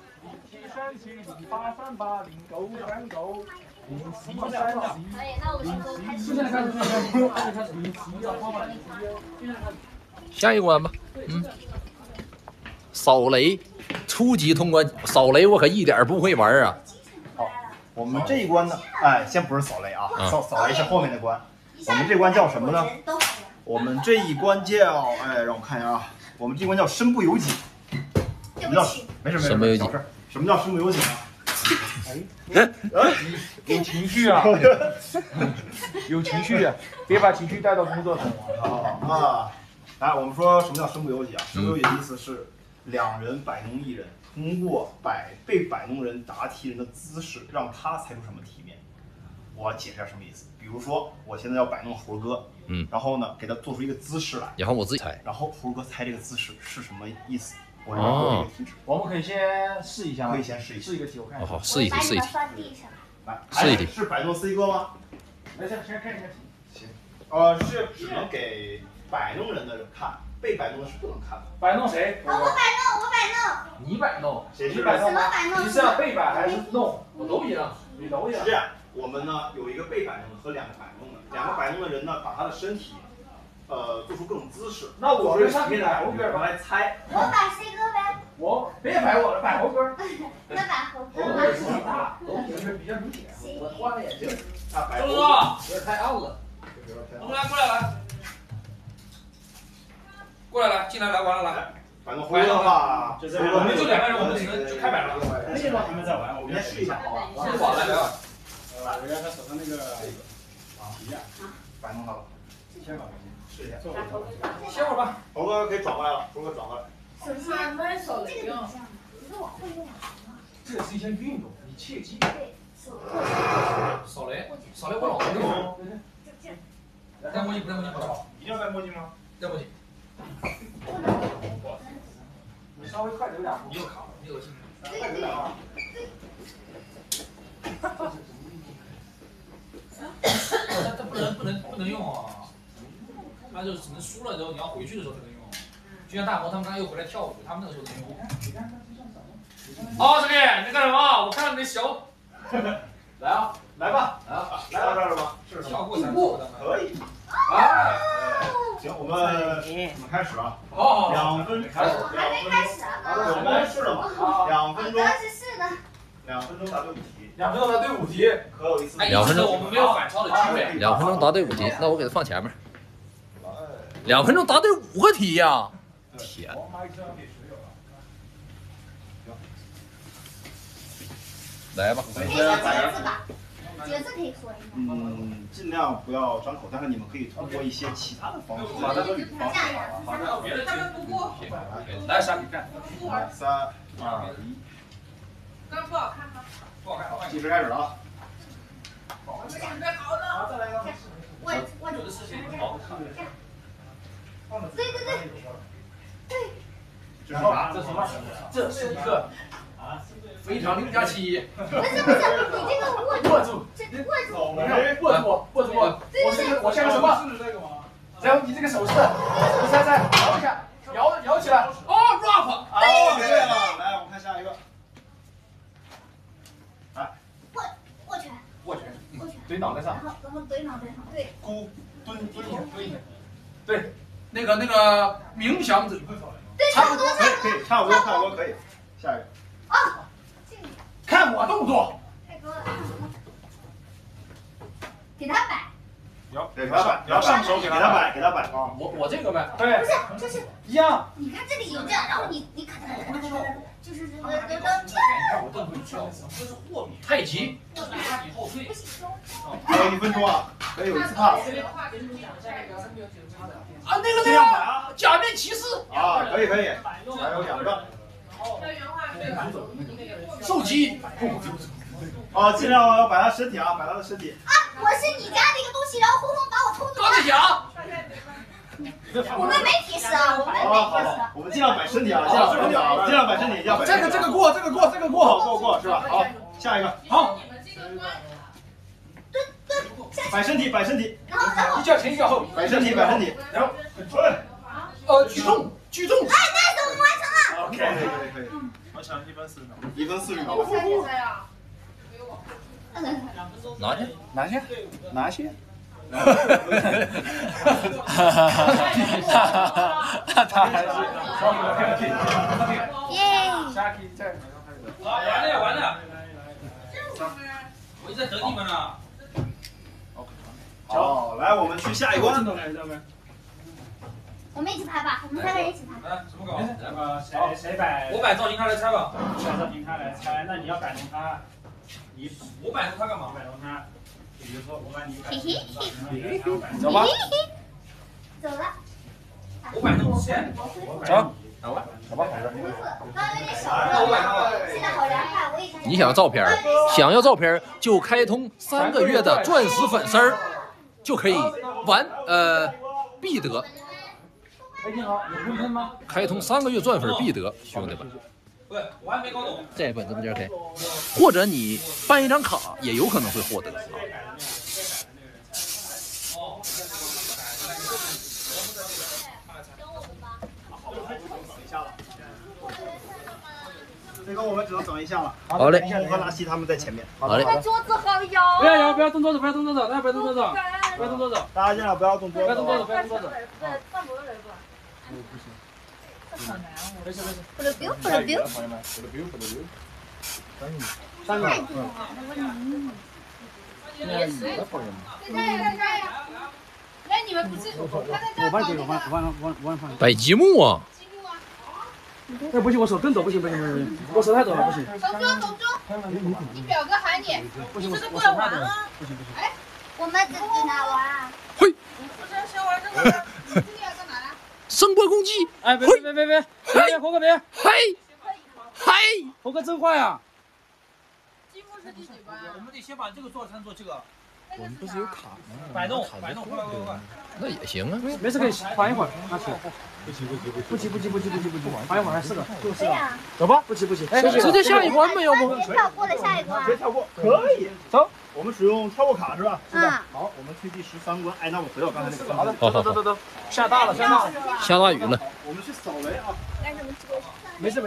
下一关吧。扫雷，初级通关。扫雷我可一点不会玩啊。 好，我们这一关呢，哎，先不是扫雷啊，扫雷是后面的关。我们这关叫什么呢？我们这一关叫，哎，让我看一下啊，我们这一关叫身不由己。什么叫？没事， 身不由己。 什么叫身不由己呢？ 有情绪啊，有情绪啊，别把情绪带到工作中啊。来，我们说什么叫身不由己啊？身不由己的意思是2人摆弄1人，通过被摆弄人答题人的姿势，让他猜出什么题面。我解释一下什么意思。比如说，我现在要摆弄猴哥，然后呢，给他做出一个姿势来， 然后我自己猜， 然后猴哥猜这个姿势是什么意思。我让他做一个题纸。 我们可以先试一下， 可以先试一个题，我看。 好，试一题。 来， 试一题。 是摆弄 C 哥吗？ 没事，先看一下题。 行。是只能给摆弄人的人看，被摆弄的是不能看的。 摆弄谁？ 我摆弄。 你摆弄？ 谁是摆弄？ 你是要被摆还是弄？我都一样，你都一样。 是这样，我们呢有一个被摆弄的和2个摆弄的，2个摆弄的人呢把他的身体，做出各种姿势。 那我就上面摆猴哥来猜。 我摆 C 哥呗。 我别摆我了，摆猴哥。 那摆猴哥吗？ 都比较明显。我换个眼镜。 周哥，有点太暗了。过来，进来来玩了来。 摆弄猴哥的话， 我们就2个人，我们只能就开摆了。 那些他们在玩，我们先试一下好吧？ 先玩来吧。 我让他手上那个皮呀， 摆弄他了。 先把试一下。 歇会儿吧。 猴哥可以转过来了，猴哥转过来。 手上没手雷啊。 这是一项运动，你切记。扫雷我老会用。戴墨镜不戴墨镜不好。 一定要戴墨镜吗？ 戴墨镜。你稍微快点2步。你又卡了，你恶心。快点啊！这不能用啊！那就只能输了之后你要回去的时候才能用。就像大魔他们刚刚又回来跳舞，他们那个时候能用。师弟，你在干什么？我看到你的小。来啊，来吧， 来到这儿了吗？是什么？可以。 哎， 行，我们开始啊。 好 ，2分开始。 还没开始啊？ 我们试了嘛？2分钟。 当时是的。 2分钟答对5题。 2分钟答对5题， 可有意思。 2分钟我们没有反超的机会。 2分钟答对5题，那我给他放前面。2分钟答对5个题呀！天！来吧。 可以说几个字吧？几个字可以说一下？ 尽量不要张口，但是你们可以通过一些其他的方式， 好的， 语方式。 好的，别的来3比赛。 来3、2、1。 刚不好看吗？ 不好看，好看。 计时开始了啊！ 准备好了。 再来一个。我有的事情好。 对。 这是啥？ 这什么？这是一个非常6加7。 不是，你这个握住，这握住。 我像个什么？然后你这个手势，你猜摇一下，摇起来。哦 ，rap。 对了，来，我们看下一个。来。握拳。 怼脑袋上。 然后怼脑袋上，对。 咕蹲。 对，那个冥想者。 对，差不多。 可以，差不多可以。下一个。 啊。 看我动作。 太高了。给他摆。 给他摆，然后上手给他摆啊！ 我这个摆。 对。不是，就是一样。 你看这里有这样，然后你咔嚓，就是这个。 我动作这是货币。太极。后退。 还有1分钟啊，可以有一次 pass。 啊，那个假面骑士。 啊，可以，还有2个。 受击。 啊，尽量要摆他身体啊，摆他的身体。 啊，我是你家的一个东西，然后红红把我偷走了。 钢铁侠。 我们没提示啊，我们没提示。 我们尽量摆身体啊，尽量摆身体， 这个过是吧？好，下一个。 好。 摆身体。 然后。 一脚前一脚后。 摆身体。 然后举重。 哎，那我们完成了。 OK，可以。 完成1分40秒。 1分40秒。 我猜比赛啊。 拿去。 他还是耶！ 完了！我一直在等你们呢。 好，来，我们去下一关。 我们一起拍吧，我们3个人一起拍。 来，什么搞？ 谁摆？ 我摆赵金他来猜吧。 赵金他来猜，那你要摆弄他， 我摆弄他干嘛？ 摆弄他。比如说，我把你摆。 走吧。走了。 我摆弄谁？ 走吧， 刚刚有点小热，现在好凉快，我也想。 你想要照片就开通3个月的钻石粉丝儿，就可以必得。 哎，你好，有喷喷吗？ 开通3个月钻粉必得，兄弟们。 对，我还没搞懂。 这本这么点 K， 或者你办一张卡也有可能会获得。 这个我们只能等一下了。 好嘞。 等一下，你和拉西他们在前面。 好嘞。 那桌子好摇。 不要动桌子，大家不要动桌子。 大家尽量不要动桌子。 不要动桌子。 放不了来不？ 不行。 不了 3个。 哎，你们不是我帮你放。 摆积木啊！ 哎，不行，我手更抖，不行，我手太抖了，不行。 董卓，你表哥喊你，你这个过来玩啊！哎， 我们在哪玩？ 嘿。 不是先玩这个，这个要干嘛呢？ 声波攻击！ 哎，别，猴哥别！ 嘿， 猴哥真坏呀！ 积木是第几关？ 我们得先把这个做成做这个。 我们不是有卡吗？ 摆弄，快！ 那也行啊， 没事，可以缓一会儿，拿去。不急，缓一会儿，还4个， 对呀。 走吧，不急。 哎，直接下一关吧，要不？ 直接跳过了下一关。 直接跳过，可以。走，我们使用跳过卡是吧？好，我们去第13关。哎，那我回到刚才那个。好的。 走，下大了。 下大雨了。 我们去扫雷啊。 没事，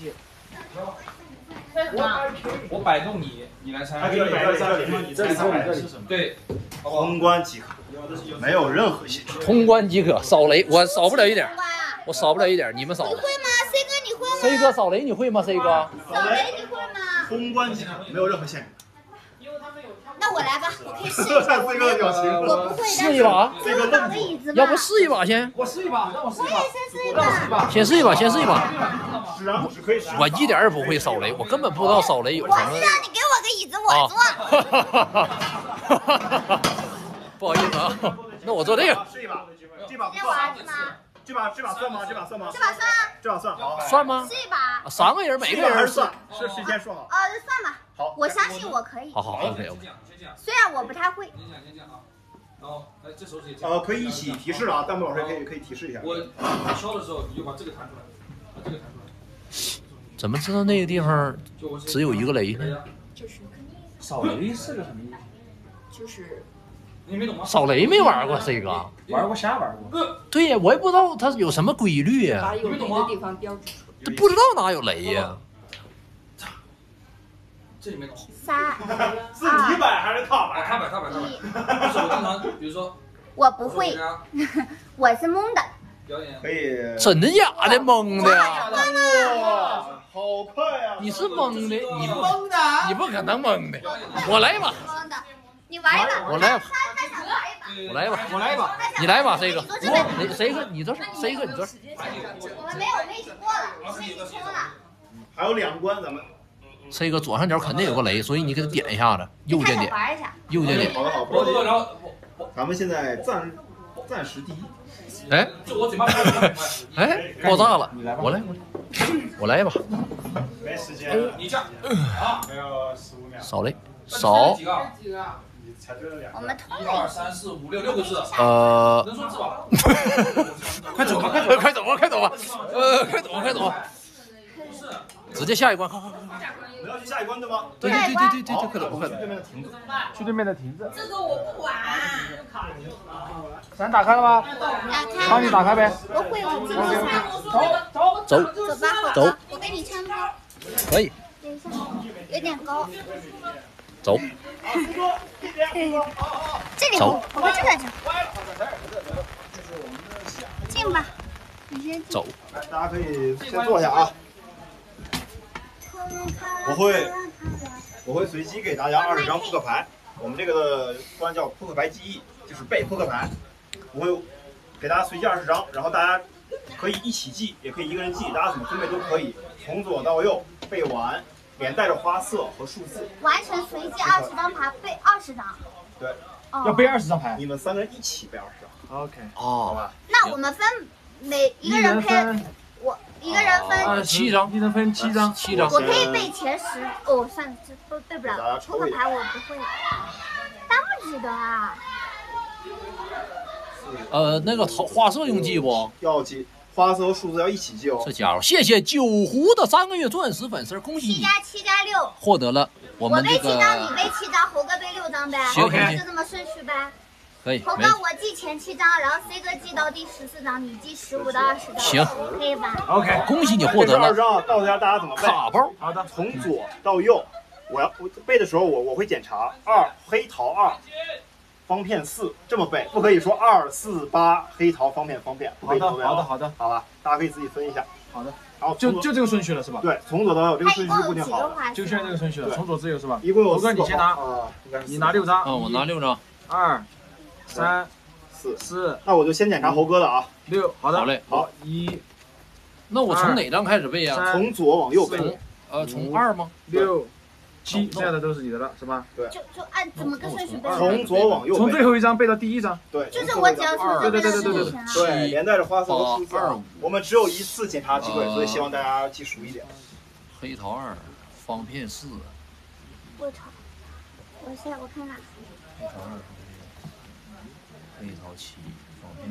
我摆动你，你来猜。 这里是什么？对， 通关即可，没有任何限制。 通关即可，扫雷我扫不了一点，你们扫。 你会吗？C 哥你会吗？ C 哥扫雷你会吗？ C 哥。 扫雷你会吗？ 通关即可，没有任何限制。 那我来吧，我可以试一下。 这个表情， 我不会。 试一把。 这个找个椅子吧。 要不试一把先？ 我试一把，让我试一把。 我也先试一把。 先试一把，先试一把。 我一点也不会扫雷，我根本不知道扫雷有什么。 我知道，你给我个椅子，我坐。 不好意思啊，那我坐这个。 试一把，这把不算。这把算吗？这把算吗？这把算，好。 算吗？ 试一把。 3个人，每个人算。是谁先说好？ 算吧。 好， 我相信我可以。 好 ，OK。 虽然我不太会。 然后，来这手指也可以一起提示了啊，弹幕老师可以提示一下。 我敲的时候，你就把这个弹出来，把这个弹出来。 怎么知道那个地方只有一个雷呢？ 就是扫雷是个什么意思？ 就是。 你没懂吗？ 扫雷没玩过这个， 玩过瞎玩过。 对呀，我也不知道它有什么规律呀。 把有雷的地方标注出来。 这不知道哪有雷呀？ 这里没懂。 3、 是你摆还是他摆？ 他摆。不是我经常，比如说。 我不会，我是蒙的。 表演可以。 真的假的？蒙的呀？ 哇，好快呀！ 你是蒙的，你不可能蒙的。我来吧。 你玩一把， 我来吧， 我来一把， 我来吧，你来吧，谁哥？谁哥？你这是谁哥？你这是？ 我们没有，我们一起过了，我们一起冲了。 还有2关，咱们。 谁哥左上角肯定有个雷，所以你给他点一下子，右键点，右键点。 好的好，不着急。咱们现在暂时第一。 哎，哎，爆炸了！我来吧。 没时间。 你这样啊， 还有15秒。 扫雷，扫。 我们通 1、2、3、4、5、6，6个字。能说字吧？ 快走吧，快走吧，快走吧，快走吧。直接下一关，快！ 我们要去下一关对吗？ 对，快走，快走。 去对面的亭子。 这个我不玩。 伞打开了吗？帮你打开呗。 我会，我这个走吧， 走。 我给你撑开。 可以。 等一下，有点高。 走。 这里不，我们这个进吧，你先进。 走。 大家可以先坐下啊。我会随机给大家20张扑克牌，我们这个的关叫扑克牌记忆，就是背扑克牌。我会给大家随机20张，然后大家可以一起记，也可以一个人记，大家怎么分配都可以，从左到右背完，连带着花色和数字。 完成随机20张牌，背20张。 对， 要背20张牌。 你们3个人一起背20张。 OK。 好吧。 那我们分每一个人配。 我一个人分 7张， 一人分7张 ，7张。 我可以背前10。哦，算了，这背不了。扑克牌我不会，单不记得啊。 那个花色用记不？ 要记，花色和数字要一起记哦。 这家伙，谢谢9胡的3个月钻石粉丝，恭喜你 7+7+6， 获得了我们这个。 我背7张，你背7张，猴哥背6张呗。 行， 就这么顺序呗。 可以， 猴哥，我记前7张，然后 C 哥记到第14张，你记15到20张， 行， 可以吧 ？OK， 恭喜你获得了 20张，告诉大家怎么背。 卡包， 好的，从左到右，我背的时候我会检查2黑桃2，方片4这么背，不可以说2、4、8黑桃方片，不可以这么背。 好的， 好吧，大家可以自己分一下。 好的， 然后就这个顺序了是吧？ 对，从左到右这个顺序是固定好的， 就现在这个顺序了，从左至右是吧？ 一共有猴哥你先拿，你拿6张。 我拿6张。 2、3。 4， 那我就先检查猴哥的啊。 6，好的， 好嘞， 好1。 那我从哪张开始背啊？ 从左往右背。 从2吗 ？6、7，剩下的都是你的了，是吧？ 对。 就按怎么个顺序背？ 从左往右背。 从最后一张背到第一张。 对。 就是我只要从这边对，连带着花色和数字。我们只有1次检查机会，所以希望大家记熟一点。 黑桃2，方片4。 我操！我看看。 黑桃2。 黑桃7，方片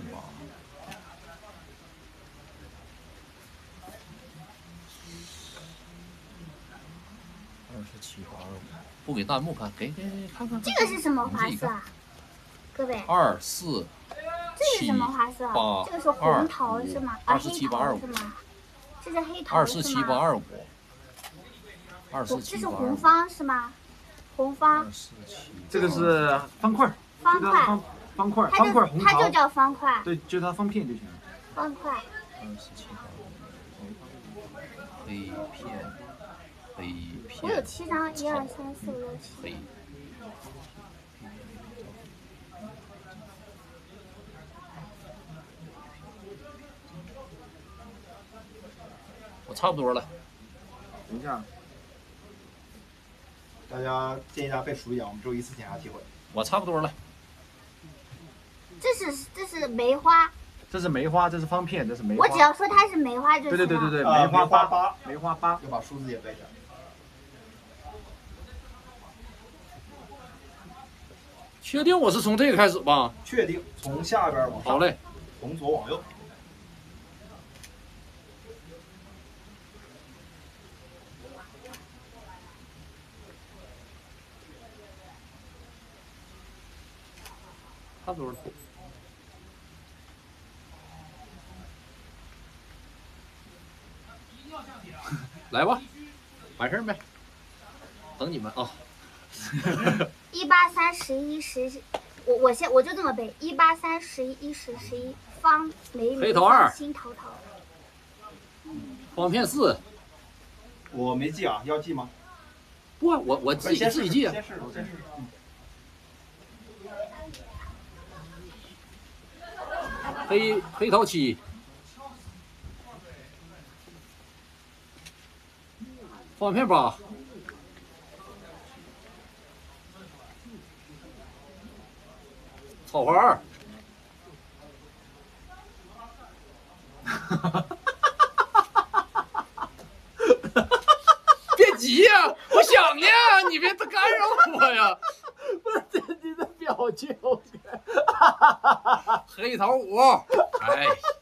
8。27、85，不给弹幕看，给看看。 这个是什么花色啊？各位。 2、4。 这是什么花色？这个是红桃是吗？啊，黑桃是吗？这是黑桃是吗 ？24、7、8、25。24、7、8。 这是红方是吗？红方。 这个是方块。 方块。 方块红桃， 它就叫方块。 对，就它方片就行了。 方块。 27、8、黑片。 黑我有片 7张，1、2、3、4、5、6、7。 黑。我差不多了。 等一下，大家建议大家背熟一点，我们只有1次检查机会。 我差不多了。 这是梅花。 这是梅花，这是方片，这是梅花。 我只要说它是梅花就行了。 对，梅花8，梅花8， 要把数字也背上。 确定我是从这个开始吧？ 确定，从下边往上。 好嘞， 从左往右。 差不多了。来吧，完事儿呗，等你们啊。 1、8、3、11、10，我就这么背：1、8、3、11、10、11，方梅黑桃2， 心桃桃。 方片4。 我没记啊，要记吗？ 不啊，我自己记啊。 先试。 黑桃7。方片8。草花2。别急呀，我想呢，你别干扰我呀。 不是你的表情， 黑桃5。哎。